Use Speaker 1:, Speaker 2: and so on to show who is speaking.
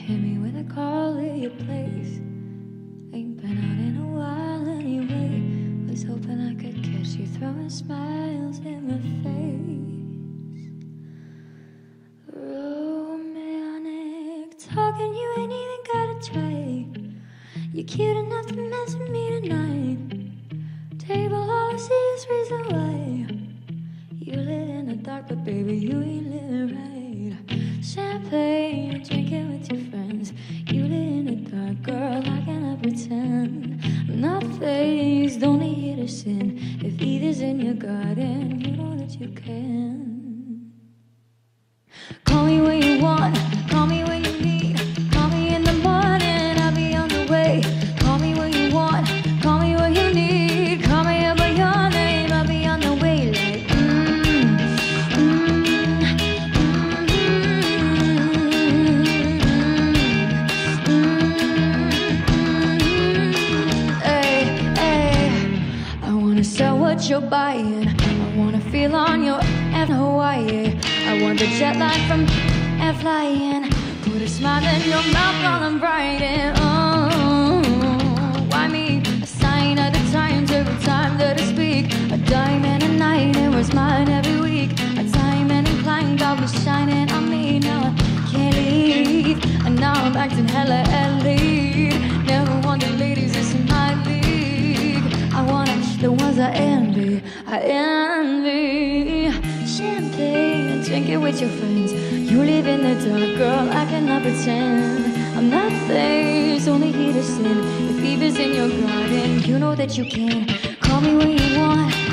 Speaker 1: hit me with a call at your place. Ain't been out in a while anyway. Was hoping I could catch you throwing smiles in my face. Romantic talking, you ain't even gotta try. You're cute enough to mess with me tonight. Table, all I see is reason why. You live in the dark, but baby, you ain't living right. Champagne, drinking with your friends. You live in the dark, girl, I cannot pretend. I'm not fazed, only here to sin. If either's in your garden, you know that you can. Call me when you want, call me when you need. Call me in the morning, I'll be on the way. Call me when you want, call me when you need. Call me up by your name, I'll be on the way. Like sell what you're buying. I wanna feel on your F Hawaii. I want the jet lag from F flying. Put a smile in your mouth while I'm writing. Oh, why me? A sign of the times every time that I speak. A diamond a night, it was mine every week. A diamond inclined, God was shining on me. Now I can't leave, and now I'm acting hella elite. Never want the ladies, it's in my league. I wanna the ones I envy, Champagne, drink it with your friends. You live in the dark, girl, I cannot pretend. I'm not fazed, only here to sin. If fever's in your garden, you know that you can. Call me when you want.